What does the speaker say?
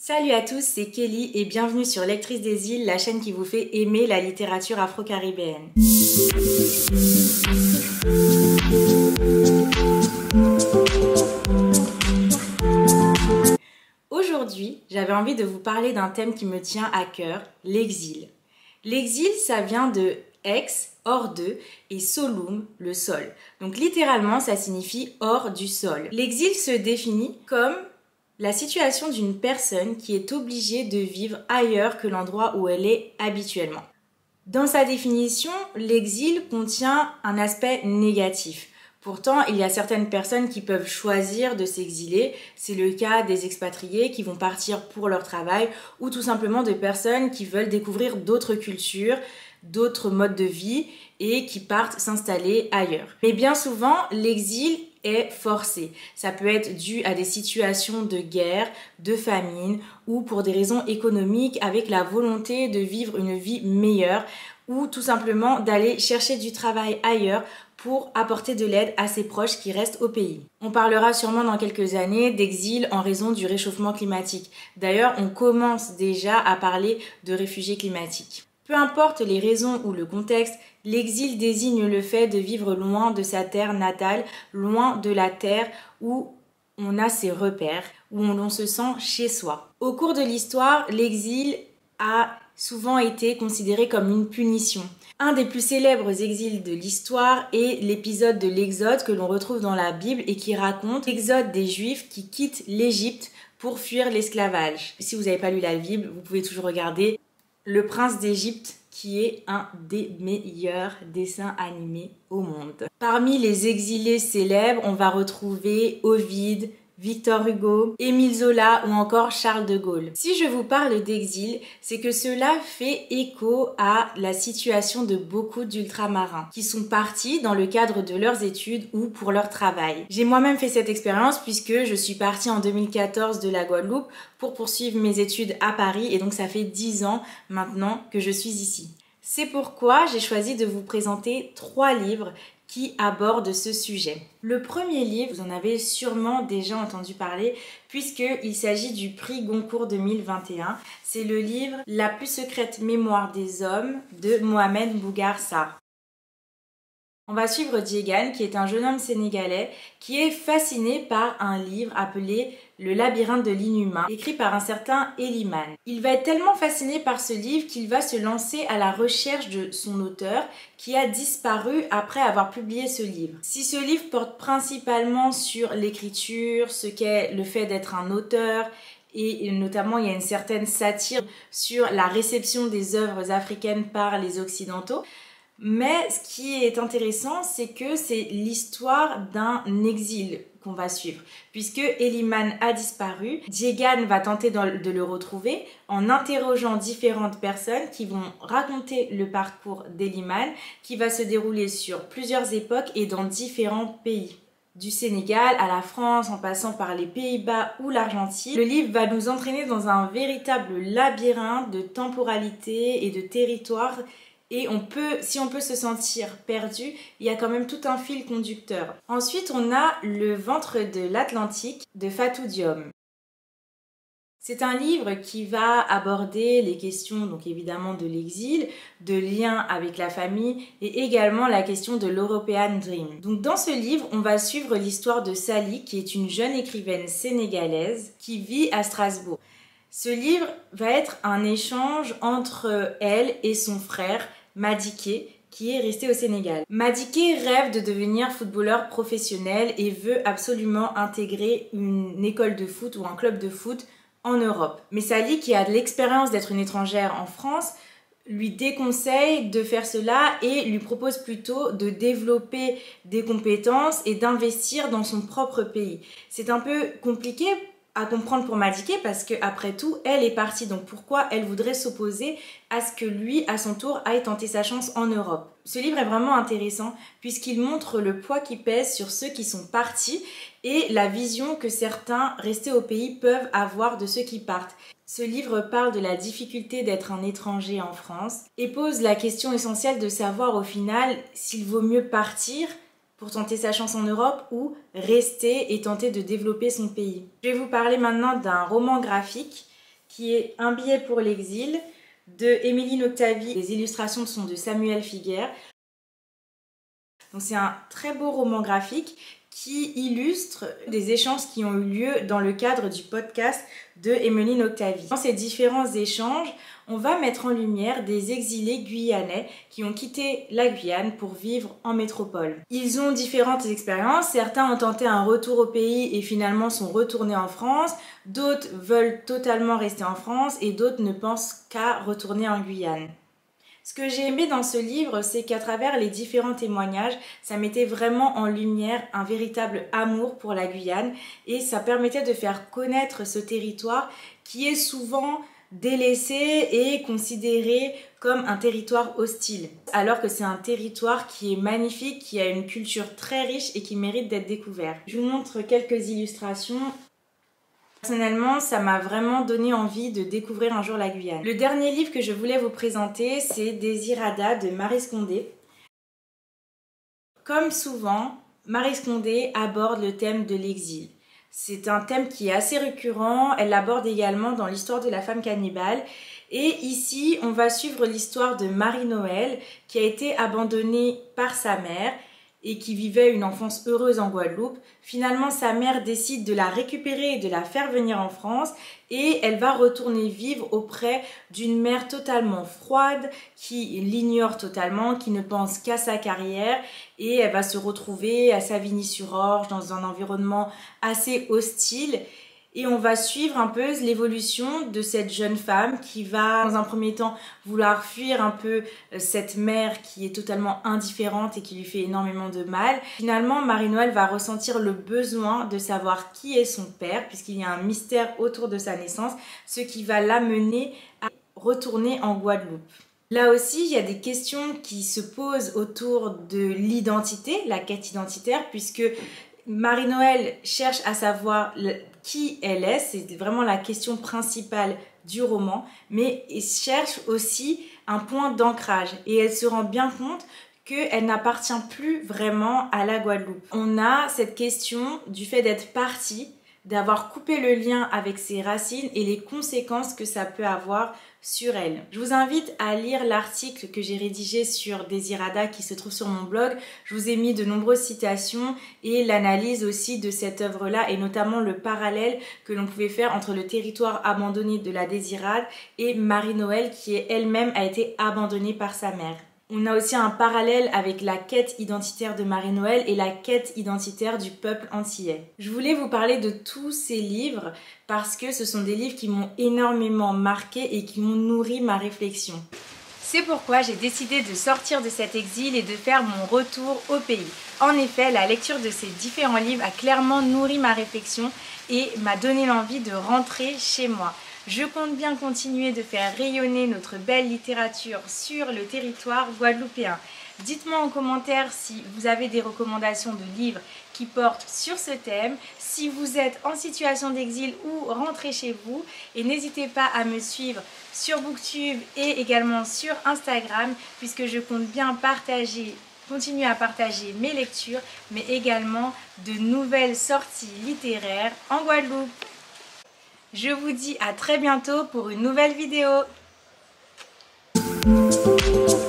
Salut à tous, c'est Kelly et bienvenue sur Lectrice des îles, la chaîne qui vous fait aimer la littérature afro-caribéenne. Aujourd'hui, j'avais envie de vous parler d'un thème qui me tient à cœur, l'exil. L'exil, ça vient de ex, hors de, et solum, le sol. Donc littéralement, ça signifie hors du sol. L'exil se définit comme la situation d'une personne qui est obligée de vivre ailleurs que l'endroit où elle est habituellement. Dans sa définition, l'exil contient un aspect négatif. Pourtant, il y a certaines personnes qui peuvent choisir de s'exiler. C'est le cas des expatriés qui vont partir pour leur travail ou tout simplement de personnes qui veulent découvrir d'autres cultures, d'autres modes de vie et qui partent s'installer ailleurs. Mais bien souvent, l'exil est forcé. Ça peut être dû à des situations de guerre, de famine ou pour des raisons économiques avec la volonté de vivre une vie meilleure ou tout simplement d'aller chercher du travail ailleurs pour apporter de l'aide à ses proches qui restent au pays. On parlera sûrement dans quelques années d'exil en raison du réchauffement climatique. D'ailleurs, on commence déjà à parler de réfugiés climatiques. Peu importe les raisons ou le contexte, l'exil désigne le fait de vivre loin de sa terre natale, loin de la terre où on a ses repères, où l'on se sent chez soi. Au cours de l'histoire, l'exil a souvent été considéré comme une punition. Un des plus célèbres exils de l'histoire est l'épisode de l'Exode que l'on retrouve dans la Bible et qui raconte l'exode des Juifs qui quittent l'Égypte pour fuir l'esclavage. Si vous n'avez pas lu la Bible, vous pouvez toujours regarder Le Prince d'Égypte, qui est un des meilleurs dessins animés au monde. Parmi les exilés célèbres, on va retrouver Ovide, Victor Hugo, Émile Zola ou encore Charles de Gaulle. Si je vous parle d'exil, c'est que cela fait écho à la situation de beaucoup d'ultramarins qui sont partis dans le cadre de leurs études ou pour leur travail. J'ai moi-même fait cette expérience puisque je suis partie en 2014 de la Guadeloupe pour poursuivre mes études à Paris et donc ça fait 10 ans maintenant que je suis ici. C'est pourquoi j'ai choisi de vous présenter 3 livres qui aborde ce sujet. Le premier livre, vous en avez sûrement déjà entendu parler puisqu'il s'agit du prix Goncourt 2021. C'est le livre La plus secrète mémoire des hommes de Mohamed Mbougar Sarr. On va suivre Diegan, qui est un jeune homme sénégalais qui est fasciné par un livre appelé Le labyrinthe de l'inhumain, écrit par un certain Eliman. Il va être tellement fasciné par ce livre qu'il va se lancer à la recherche de son auteur qui a disparu après avoir publié ce livre. Si ce livre porte principalement sur l'écriture, ce qu'est le fait d'être un auteur, et notamment il y a une certaine satire sur la réception des œuvres africaines par les Occidentaux, mais ce qui est intéressant, c'est que c'est l'histoire d'un exil qu'on va suivre. Puisque Eliman a disparu, Diegan va tenter de le retrouver en interrogeant différentes personnes qui vont raconter le parcours d'Eliman qui va se dérouler sur plusieurs époques et dans différents pays. Du Sénégal à la France, en passant par les Pays-Bas ou l'Argentine, le livre va nous entraîner dans un véritable labyrinthe de temporalité et de territoire. Et si on peut se sentir perdu, il y a quand même tout un fil conducteur. Ensuite, on a Le ventre de l'Atlantique de Fatou Diome. C'est un livre qui va aborder les questions, donc évidemment de l'exil, de lien avec la famille et également la question de l'European Dream. Donc dans ce livre, on va suivre l'histoire de Sally, qui est une jeune écrivaine sénégalaise qui vit à Strasbourg. Ce livre va être un échange entre elle et son frère, Madické, qui est resté au Sénégal. Madické rêve de devenir footballeur professionnel et veut absolument intégrer une école de foot ou un club de foot en Europe. Mais Sally, qui a de l'expérience d'être une étrangère en France, lui déconseille de faire cela et lui propose plutôt de développer des compétences et d'investir dans son propre pays. C'est un peu compliqué à comprendre pour Madické parce qu'après tout, elle est partie. Donc pourquoi elle voudrait s'opposer à ce que lui, à son tour, aille tenter sa chance en Europe? Ce livre est vraiment intéressant puisqu'il montre le poids qui pèse sur ceux qui sont partis et la vision que certains restés au pays peuvent avoir de ceux qui partent. Ce livre parle de la difficulté d'être un étranger en France et pose la question essentielle de savoir au final s'il vaut mieux partir pour tenter sa chance en Europe ou rester et tenter de développer son pays. Je vais vous parler maintenant d'un roman graphique qui est Un billet pour l'exil de Émeline Octavie. Les illustrations sont de Samuel Figuère. C'est un très beau roman graphique qui illustre des échanges qui ont eu lieu dans le cadre du podcast de Émeline Octavie. Dans ces différents échanges, on va mettre en lumière des exilés guyanais qui ont quitté la Guyane pour vivre en métropole. Ils ont différentes expériences, certains ont tenté un retour au pays et finalement sont retournés en France, d'autres veulent totalement rester en France et d'autres ne pensent qu'à retourner en Guyane. Ce que j'ai aimé dans ce livre, c'est qu'à travers les différents témoignages, ça mettait vraiment en lumière un véritable amour pour la Guyane et ça permettait de faire connaître ce territoire qui est souvent délaissé et considéré comme un territoire hostile, alors que c'est un territoire qui est magnifique, qui a une culture très riche et qui mérite d'être découvert. Je vous montre quelques illustrations. Personnellement, ça m'a vraiment donné envie de découvrir un jour la Guyane. Le dernier livre que je voulais vous présenter, c'est Désirada de Maryse Condé. Comme souvent, Maryse Condé aborde le thème de l'exil. C'est un thème qui est assez récurrent, elle l'aborde également dans l'histoire de la femme cannibale. Et ici, on va suivre l'histoire de Marie-Noël qui a été abandonnée par sa mère et qui vivait une enfance heureuse en Guadeloupe. Finalement, sa mère décide de la récupérer et de la faire venir en France et elle va retourner vivre auprès d'une mère totalement froide qui l'ignore totalement, qui ne pense qu'à sa carrière et elle va se retrouver à Savigny-sur-Orge dans un environnement assez hostile. Et on va suivre un peu l'évolution de cette jeune femme qui va, dans un premier temps, vouloir fuir un peu cette mère qui est totalement indifférente et qui lui fait énormément de mal. Finalement, Marie-Noël va ressentir le besoin de savoir qui est son père, puisqu'il y a un mystère autour de sa naissance, ce qui va l'amener à retourner en Guadeloupe. Là aussi, il y a des questions qui se posent autour de l'identité, la quête identitaire, puisque Marie-Noël cherche à savoir qui elle est, c'est vraiment la question principale du roman, mais elle cherche aussi un point d'ancrage et elle se rend bien compte qu'elle n'appartient plus vraiment à la Guadeloupe. On a cette question du fait d'être partie, d'avoir coupé le lien avec ses racines et les conséquences que ça peut avoir sur elle. Je vous invite à lire l'article que j'ai rédigé sur Désirada qui se trouve sur mon blog. Je vous ai mis de nombreuses citations et l'analyse aussi de cette œuvre-là et notamment le parallèle que l'on pouvait faire entre le territoire abandonné de la Désirade et Marie-Noël qui elle-même a été abandonnée par sa mère. On a aussi un parallèle avec la quête identitaire de Marie-Noël et la quête identitaire du peuple antillais. Je voulais vous parler de tous ces livres parce que ce sont des livres qui m'ont énormément marqué et qui m'ont nourri ma réflexion. C'est pourquoi j'ai décidé de sortir de cet exil et de faire mon retour au pays. En effet, la lecture de ces différents livres a clairement nourri ma réflexion et m'a donné l'envie de rentrer chez moi. Je compte bien continuer de faire rayonner notre belle littérature sur le territoire guadeloupéen. Dites-moi en commentaire si vous avez des recommandations de livres qui portent sur ce thème, si vous êtes en situation d'exil ou rentrez chez vous. Et n'hésitez pas à me suivre sur Booktube et également sur Instagram puisque je compte bien continuer à partager mes lectures mais également de nouvelles sorties littéraires en Guadeloupe. Je vous dis à très bientôt pour une nouvelle vidéo.